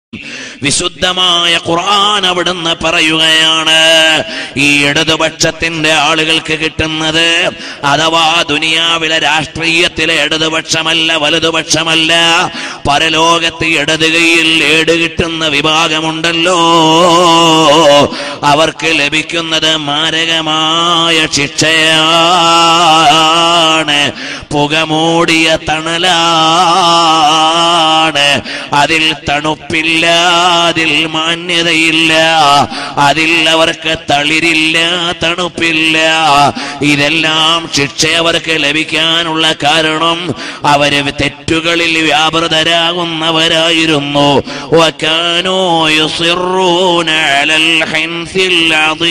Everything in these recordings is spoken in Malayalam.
വിശുദ്ധമായ ഖുർആൻ അവിടുന്ന് പറയുകയാണ്, ഈ ഇടതുപക്ഷത്തിന്റെ ആളുകൾക്ക് കിട്ടുന്നത് അഥവാ ദുനിയാവിലെ രാഷ്ട്രീയത്തിലെ ഇടതുപക്ഷമല്ല, വലതുപക്ഷമല്ല, പരലോകത്ത് ഇടത് കൈയിൽ ഏട് കിട്ടുന്ന വിഭാഗമുണ്ടല്ലോ, അവർക്ക് ലഭിക്കുന്നത് മാരകമായ ശിക്ഷയാണ്. പുകമൂടിയ തണലാണ്. അതിൽ തണുപ്പില്ല, അതിൽ മാന്യതയില്ല, അതിൽ അവർക്ക് തളിരില്ല, തണുപ്പില്ല. ഇതെല്ലാം ശിക്ഷ അവർക്ക് ലഭിക്കാനുള്ള കാരണം അവര് തെറ്റുകളിൽ വ്യാപൃതരാകുന്നവരായിരുന്നു. വകാനൂ യുസിറൂന അലൽ ഹിൻസിൽ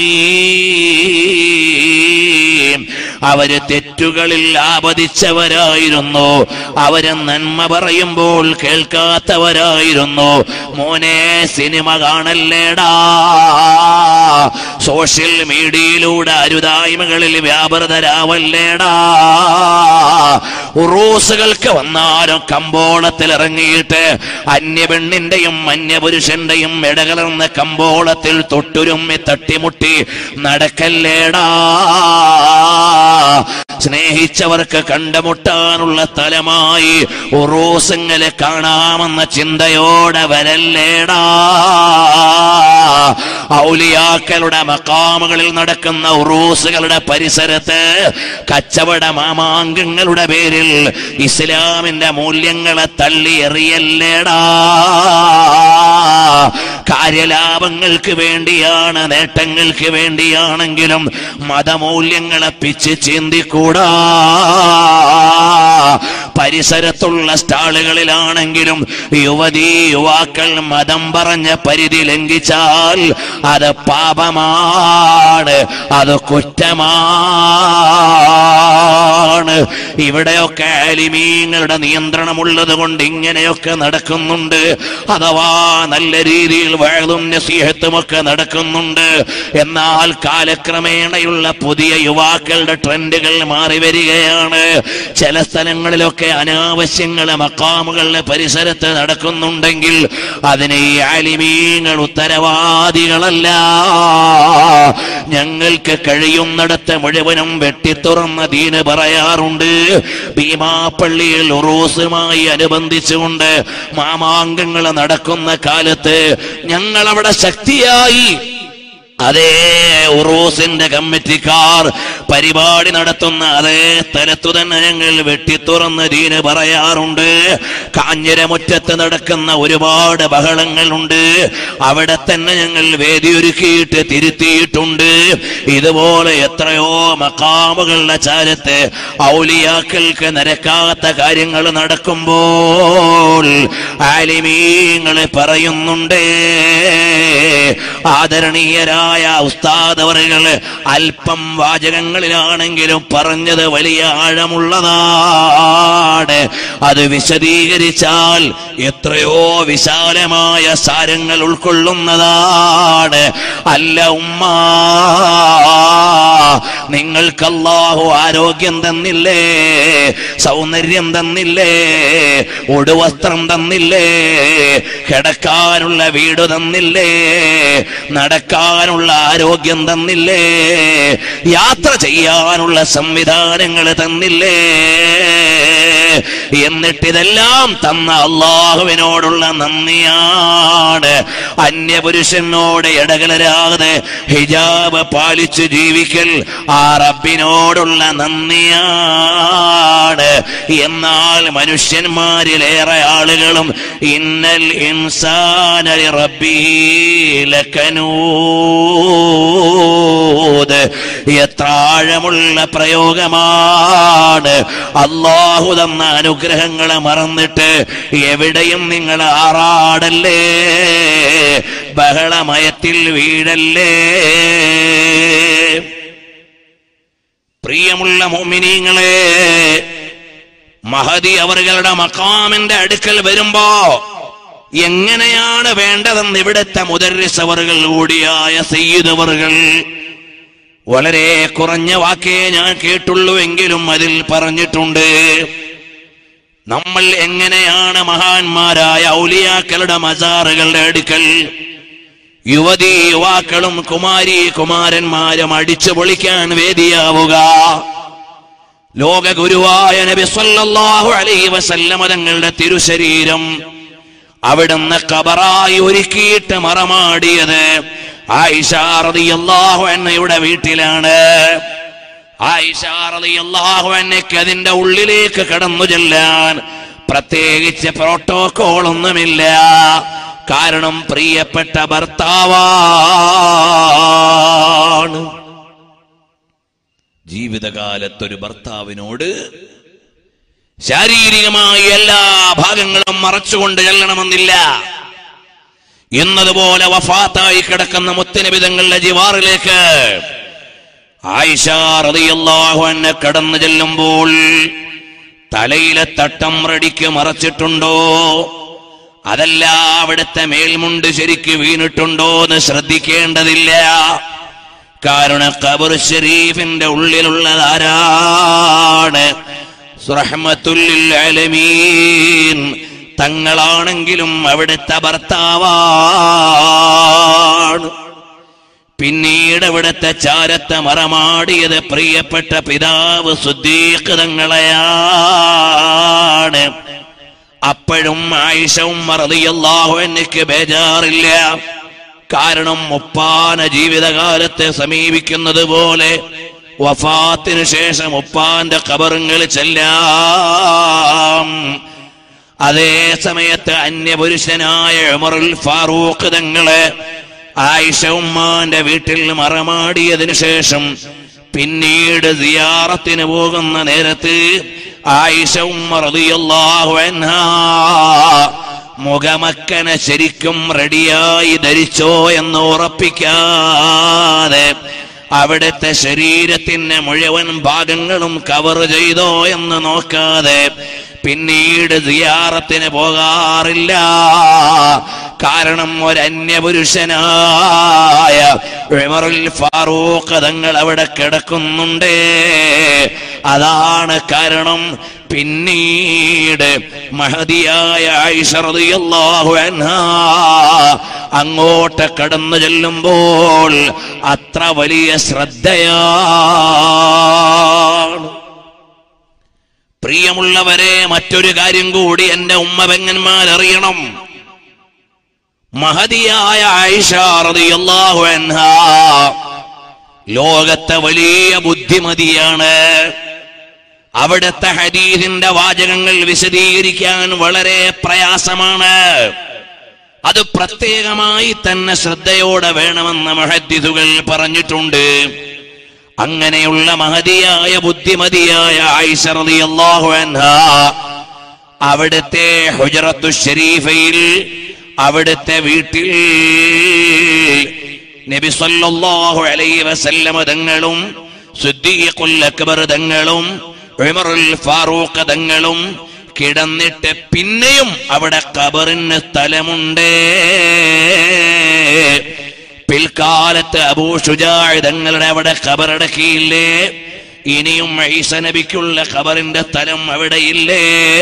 അദീം. അവര് തെറ്റുകളിൽ ആപതിച്ചവരായിരുന്നു. അവര് നന്മ പറയുമ്പോൾ കേൾക്കാത്തവരായിരുന്നു. മോനെ സിനിമ കാണല്ലേടാ, സോഷ്യൽ മീഡിയയിലൂടെ അരുതായ്മകളിൽ വ്യാപൃതരാവല്ലേടാ, ഉറൂസുകൾക്ക് വന്നാലും കമ്പോളത്തിൽ ഇറങ്ങിയിട്ട് അന്യപെണ്ണിന്റെയും അന്യപുരുഷന്റെയും ഇടകലർന്ന കമ്പോളത്തിൽ തൊട്ടുരുമ്മി തട്ടിമുട്ടി നടക്കല്ലേടാ. സ്നേഹിച്ചവർക്ക് കണ്ടുമുട്ടാനുള്ള സ്ഥലമായി ഉറൂസുകളെ കാണാമെന്ന ചിന്തയോടെ വരല്ലേടാ. ഔലിയാക്കളുടെ മഖാമുകളിൽ നടക്കുന്ന ഉറൂസുകളുടെ പരിസരത്ത് കച്ചവട മാമാങ്കങ്ങളുടെ പേരിൽ ഇസ്ലാമിന്റെ മൂല്യങ്ങളെ തള്ളി എറിയല്ലേടാ. കാര്യലാഭങ്ങൾക്ക് വേണ്ടിയാണ്, നേട്ടങ്ങൾക്ക് വേണ്ടിയാണെങ്കിലും മതമൂല്യങ്ങളെ പിച്ച് ചിന്തിക്കൂടാ. പരിസരത്തുള്ള സ്റ്റാളുകളിലാണെങ്കിലും യുവതീ യുവാക്കൾ മതം പറഞ്ഞ പരിധി ലംഘിച്ചാൽ അത് പാപമാണ്, അത് കുറ്റമാണ്. ഇവിടെയൊക്കെ ആലിമീങ്ങളുടെ നിയന്ത്രണമുള്ളത് കൊണ്ട് ഇങ്ങനെയൊക്കെ നടക്കുന്നുണ്ട്. അഥവാ നല്ല രീതിയിൽ വഅദും നസീഹത്തുമൊക്കെ നടക്കുന്നുണ്ട്. എന്നാൽ കാലക്രമേണയുള്ള പുതിയ യുവാക്കളുടെ ട്രെൻഡുകൾ മാറി വരികയാണ്. ചില സ്ഥലങ്ങളിലൊക്കെ അനാവശ്യങ്ങളെ മഖാമുകളുടെ പരിസരത്ത് നടക്കുന്നുണ്ടെങ്കിൽ അതിന് ഈ ആലിമീങ്ങൾ ഉത്തരവാദികളല്ല. ഞങ്ങൾക്ക് കഴിയുന്നിടത്ത് മുഴുവനും വെട്ടിത്തുറന്ന ദീന് പറയാറുണ്ട്. ഭീമാപ്പള്ളിയിൽ ഉറൂസുമായി അനുബന്ധിച്ചുകൊണ്ട് മാമാങ്കങ്ങൾ നടക്കുന്ന കാലത്ത് ഞങ്ങളവിടെ ശക്തിയായി അതേ ഉറൂസിന്റെ കമ്മിറ്റിക്കാർ പരിപാടി നടത്തുന്ന അതേ സ്ഥലത്തു തന്നെ ഞങ്ങൾ വെട്ടിത്തുറന്ന് ദീന് പറയാറുണ്ട്. കാഞ്ഞിരമുറ്റത്ത് നടക്കുന്ന ഒരുപാട് ബഹളങ്ങളുണ്ട്, അവിടെ തന്നെ ഞങ്ങൾ വേദിയൊരുക്കിയിട്ട് തിരുത്തിയിട്ടുണ്ട്. ഇതുപോലെ എത്രയോ മഖാമുകളുടെ ചാരത്ത് ഔലിയാക്കൾക്ക് നിരക്കാത്ത കാര്യങ്ങൾ നടക്കുമ്പോൾ ആലിമീങ്ങൾ പറയുന്നുണ്ട്. ആദരണീയരായ ഉസ്താദ് അവറുകൾ അല്പം വാചകങ്ങളിലാണെങ്കിലും പറഞ്ഞത് വലിയ ആഴമുള്ളതാണ്. അത് വിശദീകരിച്ചാൽ എത്രയോ വിശാലമായ സാരങ്ങൾ ഉൾക്കൊള്ളുന്നതാണ്. അല്ല ഉമ്മ, നിങ്ങൾക്ക് അല്ലാഹു ആരോഗ്യം തന്നില്ലേ, സൗന്ദര്യം തന്നില്ലേ, ഉടുവസ്ത്രം തന്നില്ലേ, കിടക്കാനുള്ള വീട് തന്നില്ലേ, നടക്കാനുള്ള ആരോഗ്യം തന്നില്ലേ, യാത്ര ചെയ്യാനുള്ള സംവിധാനങ്ങൾ തന്നില്ലേ. എന്നിട്ടിതെല്ലാം തന്ന അള്ളാഹുവിനോടുള്ള നന്ദിയാണ്. അന്യപുരുഷനോട് ഇടകലരാതെ ഹിജാബ് പാലിച്ചു ജീവിക്കൽ ആ റബ്ബിനോടുള്ള നന്ദിയാണ്. എന്നാൽ മനുഷ്യന്മാരിലേറെ ആളുകളും ഇന്നൽ ഇൻസാന ലിറബ്ബിഹി ലകനൂദ്, എത്ര ആഴമുള്ള പ്രയോഗമാണ്. അല്ലാഹു തന്ന അനുഗ്രഹങ്ങളെ മറന്നിട്ട് എവിടെയും നിങ്ങൾ ആറാടല്ലേ, ബഹളമയത്തിൽ വീഴല്ലേ. പ്രിയമുള്ള മുഅ്മിനീങ്ങളെ, മഹദി അവരുടെ മഖാമിന്റെ അടുക്കൽ വരുമ്പോ എങ്ങനെയാണ് വേണ്ടതെന്ന് ഇവിടുത്തെ മുദർരിസ് അവറുകൾ കൂടിയായ സയ്യിദ് അവറുകൾ വളരെ കുറഞ്ഞ വാക്കേ ഞാൻ കേട്ടുള്ളൂ എങ്കിലും അതിൽ പറഞ്ഞിട്ടുണ്ട്. നമ്മൾ എങ്ങനെയാണ് മഹാന്മാരായ ഔലിയാക്കളുടെ മസാറുകളുടെ അടുക്കൽ യുവതീ യുവാക്കളും കുമാരി കുമാരന്മാരും അടിച്ചു പൊളിക്കാൻ വേദിയാവുക? ലോക ഗുരുവായ നബി സല്ലല്ലാഹു അലൈഹി വസല്ലമ തങ്ങളുടെ തിരുശരീരം അവിടുന്ന് ഖബറായി ഒരുക്കിയിട്ട് മറമാടിയത് ആയിഷ റളിയല്ലാഹു അൻഹയുടെ വീട്ടിലാണ്. ആയിഷ റളിയല്ലാഹു അൻഹയ്ക്ക് അതിന്റെ ഉള്ളിലേക്ക് കടന്നു ചെല്ലാൻ പ്രത്യേകിച്ച് പ്രോട്ടോകോൾ ഒന്നുമില്ല. കാരണം പ്രിയപ്പെട്ട ഭർത്താവാണ്. ജീവിതകാലത്തൊരു ഭർത്താവിനോട് ശാരീരികമായി എല്ലാ ഭാഗങ്ങളും മറച്ചുകൊണ്ട് ചെല്ലണമെന്നില്ല. എന്നതുപോലെ വഫാത്തായി കിടക്കുന്ന മുത്തുനബി തങ്ങളുടെ ജിവാറിലേക്ക് ആയിഷ റളിയല്ലാഹു അൻഹ കടന്നു ചെല്ലുമ്പോൾ തലയിലെ തട്ടം റെഡിക്ക് മറച്ചിട്ടുണ്ടോ, അതല്ല അവിടുത്തെ മേൽമുണ്ട് ശരിക്ക് വീണിട്ടുണ്ടോ എന്ന് ശ്രദ്ധിക്കേണ്ടതില്ല. കാരണം ഖബർ ശരീഫിന്റെ ഉള്ളിലുള്ളതാരാണ്? റഹ്മത്തുൽ ലിൽ ആലമീൻ തങ്ങളാണെങ്കിലും അവിടുത്തെ ഭർത്താവാണ്. പിന്നീട് അവിടുത്തെ ചാരത്തെ മറമാടിയത് പ്രിയപ്പെട്ട പിതാവ് സിദ്ദീഖ് തങ്ങളെയാണ്. അപ്പോഴും ആയിഷ ഉമ്മ റളിയല്ലാഹു അൻഹയ്ക്ക് ബേജാറില്ല. കാരണം ഉപ്പാന ജീവിതകാലത്തെ സമീപിക്കുന്നത് പോലെ വഫാത്തിന് ശേഷം ഉപ്പാന്റെ ഖബറുകൾ ചെല്ലാം. അതേ സമയത്ത് അന്യപുരുഷനായ ഉമറുൽ ഫാറൂഖ് തങ്ങളെ ആയിഷ ഉമ്മാന്റെ വീട്ടിൽ മറമാടിയതിനു ശേഷം പിന്നീട് സിയാറത്തിന് പോകുന്ന നേരത്ത് ആയിഷ ഉമ്മ റളിയല്ലാഹു അൻഹാ മുഖമക്കനെ ശരിക്കും റെഡിയായി ധരിച്ചോ എന്ന് ഉറപ്പിക്കാതെ അവിടുത്തെ ശരീരത്തിന്റെ മുഴുവൻ ഭാഗങ്ങളും കവർ ചെയ്തോ എന്ന് നോക്കാതെ പിന്നീട് സിയാറത്തിന് പോകാറില്ല. കാരണം ഒരു അന്യപുരുഷനായ ഉമറുൽ ഫാറൂഖ് തങ്ങൾ അവിടെ കിടക്കുന്നുണ്ട്. അതാണ് കാരണം. പിന്നീട് മഹദിയായ ആയിഷ റളിയല്ലാഹു അൻഹാ അങ്ങോട്ട് കടന്നു ചെല്ലുമ്പോൾ അത്ര വലിയ ശ്രദ്ധയാണ്. പ്രിയമുള്ളവരെ, മറ്റൊരു കാര്യം കൂടി എന്റെ ഉമ്മ പെങ്ങന്മാരറിയണം. മഹദിയായ ആയിഷ റളിയല്ലാഹു അൻഹാ ലോകത്തെ വലിയ ബുദ്ധിമതിയാണ്. അവിടുത്തെ ഹദീസിന്റെ വാചകങ്ങൾ വിശദീകരിക്കാൻ വളരെ പ്രയാസമാണ്. അത് പ്രത്യേകമായി തന്നെ ശ്രദ്ധയോടെ വേണമെന്ന് മുഹദ്ദിസുകൾ പറഞ്ഞിട്ടുണ്ട്. അങ്ങനെയുള്ള മഹദിയായ ബുദ്ധിമതിയായ ആയിഷ റളിയല്ലാഹു അൻഹാ അവിടുത്തെ ഹുജറത്തു ശരീഫയിൽ അവിടുത്തെ വീട്ടിൽ നബി സല്ലല്ലാഹു അലൈഹി വസല്ലമ തങ്ങളും സിദ്ദീഖുൽ അക്ബർ തങ്ങളും ഉമറുൽ ഫാറൂഖ് തങ്ങളും കിടന്നിട്ട് പിന്നെയും അവിടെ ഖബറിന് സ്ഥലമുണ്ട്. പിൽക്കാലത്ത് അബൂ ശുജാഅ് തങ്ങളുടെ അവിടെ ഖബറടക്കിയില്ലേ? ഇനിയും ഈസ നബിക്കുള്ള ഖബറിന്റെ സ്ഥലം അവിടെയില്ലേ?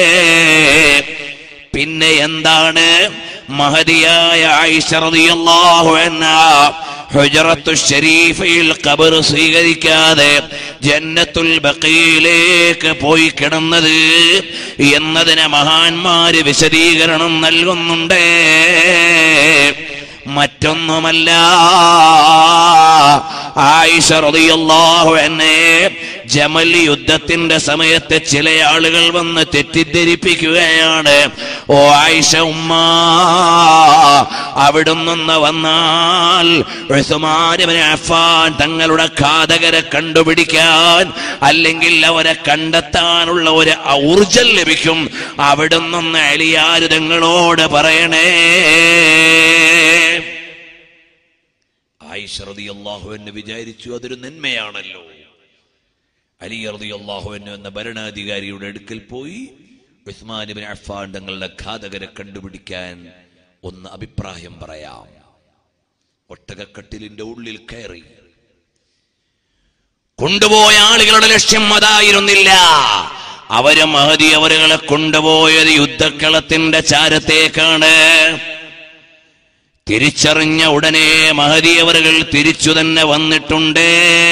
പിന്നെ എന്താണ്? മഹദിയായ ആയിഷ റളിയല്ലാഹു അൻഹാ ഹുജറത്തു ശരീഫയിൽ ഖബർ സ്വീകരിക്കാതെ ജന്നത്തുൽ ബഖീയിലേക്ക് പോയി കിടന്നത് എന്നതിന് മഹാന്മാര് വിശദീകരണം നൽകുന്നുണ്ട്. മറ്റൊന്നുമല്ല, ആയിഷ റളിയല്ലാഹു അൻഹയെ ജമൽ യുദ്ധത്തിന്റെ സമയത്ത് ചില ആളുകൾ വന്ന് തെറ്റിദ്ധരിപ്പിക്കുകയാണ്. ഓ ആയിഷ ഉമ്മ, അവിടുന്ന് വന്നാൽ ഉസ്മാൻ ഇബ്നു അഫ്ഫാൻ തങ്ങളുടെ ഘാതകരെ കണ്ടുപിടിക്കാൻ അല്ലെങ്കിൽ അവരെ കണ്ടെത്താനുള്ള ഒരു ഊർജം ലഭിക്കും. അവിടുന്ന് അലിയാർ തങ്ങളോട് പറയണേ. ആയിഷ റളിയല്ലാഹു അൻഹ വിചാരിച്ചു അതൊരു നന്മയാണല്ലോ. അലി റളിയല്ലാഹു അൻഹു എന്ന ഭരണാധികാരിയുടെ അടുക്കൽ പോയി ഉസ്മാൻ ഇബ്നു അഫ്ഫാൻ തങ്ങളുടെ ഘാതകരെ കണ്ടുപിടിക്കാൻ ഒന്ന് അഭിപ്രായം പറയാം. ഒട്ടകക്കട്ടിലിന്റെ ഉള്ളിൽ കയറി കൊണ്ടുപോയ ആളുകളുടെ ലക്ഷ്യം അതായിരുന്നില്ല. അവര് മഹദി അവരുകളെ കൊണ്ടുപോയത് യുദ്ധക്കളത്തിന്റെ ചാരത്തേക്കാണ്. തിരിച്ചറിഞ്ഞ ഉടനെ മഹദി അവരുകൾ തിരിച്ചു തന്നെ വന്നിട്ടുണ്ട്.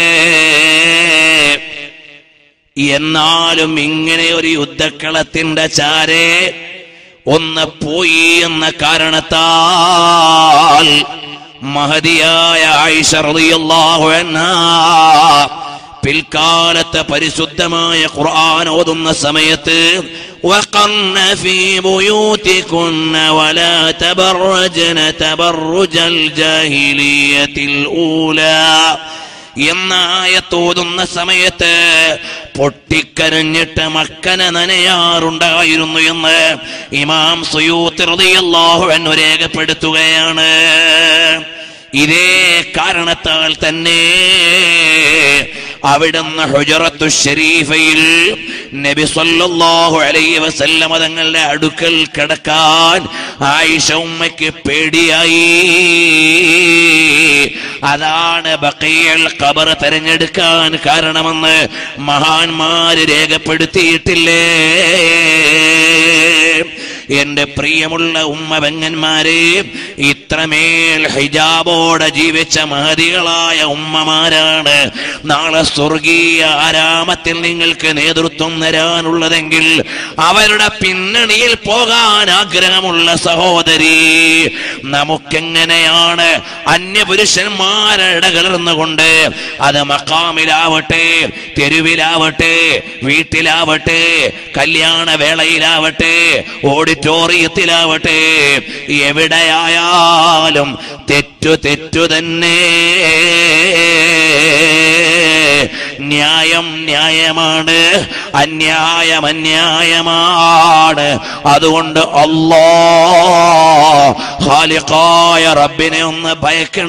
എന്നാലും ഇങ്ങനെ ഒരു യുദ്ധക്കളത്തിന്റെ ചാരെ ഒന്ന് പോയി എന്ന കാരണത്താൽ മഹദിയായ ആയിഷ റളിയല്ലാഹു അൻഹാ പിൽക്കാലത്തെ പരിശുദ്ധമായ ഖുർആൻ ഓതുന്ന സമയത്ത് وقرن في بيوتكن ولا تبرجن تبرج الجاهلية الأولى എന്നായത്തോതുന്ന സമയത്ത് പൊട്ടിക്കരഞ്ഞിട്ട് മക്കനെ നനയാറുണ്ടായിരുന്നു എന്ന് ഇമാം സുയൂത്തി റളിയല്ലാഹു അൻഹു രേഖപ്പെടുത്തുകയാണ്. ഇതേ കാരണത്താൽ തന്നെ അവിടുന്ന് ഹുജറത്തു ശരീഫയിൽ നബി സല്ലല്ലാഹു അലൈഹി വസല്ലം തങ്ങളുടെ അടുക്കൽ കിടക്കാൻ ആയിഷ ഉമ്മയ്ക്ക് പേടിയായി. അതാണ് ബഖീഉൽ ഖബർ തിരഞ്ഞെടുക്കാൻ കാരണമെന്ന് മഹാന്മാര് രേഖപ്പെടുത്തിയിട്ടില്ലേ? എന്റെ പ്രിയമുള്ള ഉമ്മ പെങ്ങന്മാരെ, ഇത്രമേൽ ഹിജാബോടെ ജീവിച്ച മഹദികളായ ഉമ്മമാരാണ് നാളെ സ്വർഗീയ ആരാമത്തിൽ നിങ്ങൾക്ക് നേതൃത്വം തരാനുള്ളതെങ്കിൽ അവരുടെ പിന്നണിയിൽ പോകാൻ ആഗ്രഹമുള്ള സഹോദരി, നമുക്കെങ്ങനെയാണ് അന്യപുരുഷന്മാരെ ഇടകലർന്നുകൊണ്ട്, അത് മഖാമിലാവട്ടെ, തെരുവിലാവട്ടെ, വീട്ടിലാവട്ടെ, കല്യാണ വേളയിലാവട്ടെ, ഓഡിറ്റോറിയത്തിലാവട്ടെ, എവിടെയായാലും തെറ്റു തന്നെ. ന്യായം ന്യായമാണ്, അന്യായം അന്യായമാണ്. അതുകൊണ്ട് അല്ലാഹ് ഖാലിഖായ റബ്ബിനെ ഒന്ന് ഭയക്കണം.